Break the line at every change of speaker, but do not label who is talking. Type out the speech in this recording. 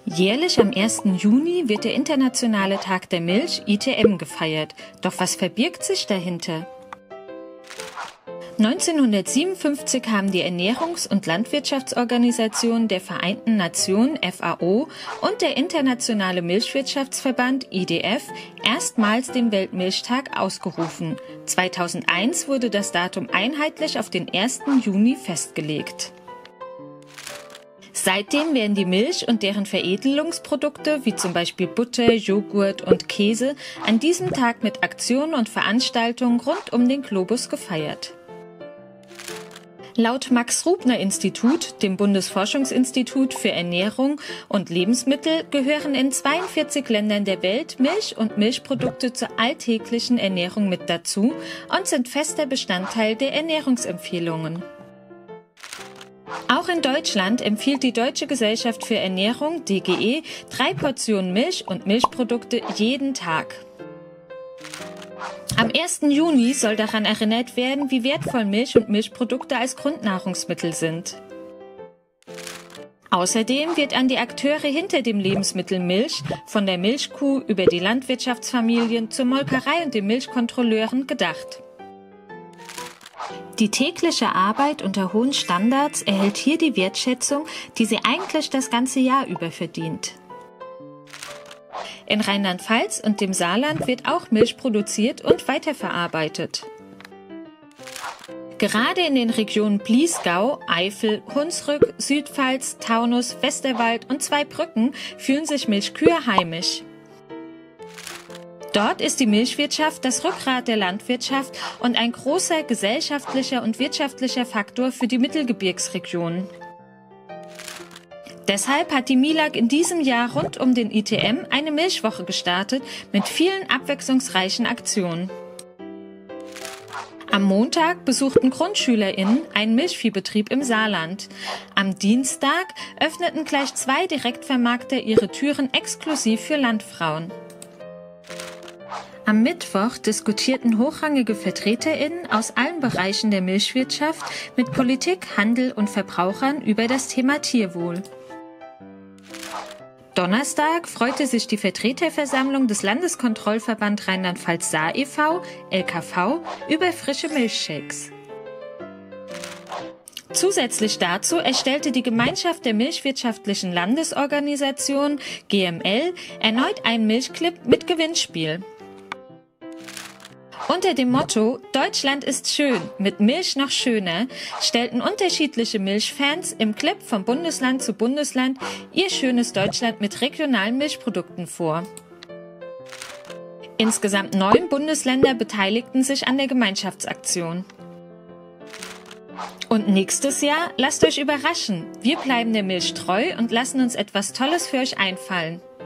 Jährlich am 1. Juni wird der Internationale Tag der Milch, ITM, gefeiert. Doch was verbirgt sich dahinter? 1957 haben die Ernährungs- und Landwirtschaftsorganisation der Vereinten Nationen FAO und der Internationale Milchwirtschaftsverband IDF erstmals den Weltmilchtag ausgerufen. 2001 wurde das Datum einheitlich auf den 1. Juni festgelegt. Seitdem werden die Milch und deren Veredelungsprodukte, wie zum Beispiel Butter, Joghurt und Käse, an diesem Tag mit Aktionen und Veranstaltungen rund um den Globus gefeiert. Laut Max-Rubner-Institut, dem Bundesforschungsinstitut für Ernährung und Lebensmittel, gehören in 42 Ländern der Welt Milch und Milchprodukte zur alltäglichen Ernährung mit dazu und sind fester Bestandteil der Ernährungsempfehlungen. Auch in Deutschland empfiehlt die Deutsche Gesellschaft für Ernährung, DGE, 3 Portionen Milch und Milchprodukte jeden Tag. Am 1. Juni soll daran erinnert werden, wie wertvoll Milch und Milchprodukte als Grundnahrungsmittel sind. Außerdem wird an die Akteure hinter dem Lebensmittel Milch, von der Milchkuh über die Landwirtschaftsfamilien zur Molkerei und den Milchkontrolleuren gedacht. Die tägliche Arbeit unter hohen Standards erhält hier die Wertschätzung, die sie eigentlich das ganze Jahr über verdient. In Rheinland-Pfalz und dem Saarland wird auch Milch produziert und weiterverarbeitet. Gerade in den Regionen Bliesgau, Eifel, Hunsrück, Südpfalz, Taunus, Westerwald und Zweibrücken fühlen sich Milchkühe heimisch. Dort ist die Milchwirtschaft das Rückgrat der Landwirtschaft und ein großer gesellschaftlicher und wirtschaftlicher Faktor für die Mittelgebirgsregion. Deshalb hat die MILAG in diesem Jahr rund um den ITM eine Milchwoche gestartet mit vielen abwechslungsreichen Aktionen. Am Montag besuchten GrundschülerInnen einen Milchviehbetrieb im Saarland. Am Dienstag öffneten gleich 2 Direktvermarkter ihre Türen exklusiv für Landfrauen. Am Mittwoch diskutierten hochrangige VertreterInnen aus allen Bereichen der Milchwirtschaft mit Politik, Handel und Verbrauchern über das Thema Tierwohl. Donnerstag freute sich die Vertreterversammlung des Landeskontrollverband Rheinland-Pfalz-Saar e.V., LKV, über frische Milchshakes. Zusätzlich dazu erstellte die Gemeinschaft der Milchwirtschaftlichen Landesorganisationen, GML, erneut einen Milchclip mit Gewinnspiel. Unter dem Motto „Deutschland ist schön, mit Milch noch schöner“ stellten unterschiedliche Milchfans im Clip von Bundesland zu Bundesland ihr schönes Deutschland mit regionalen Milchprodukten vor. Insgesamt 9 Bundesländer beteiligten sich an der Gemeinschaftsaktion. Und nächstes Jahr lasst euch überraschen, wir bleiben der Milch treu und lassen uns etwas Tolles für euch einfallen.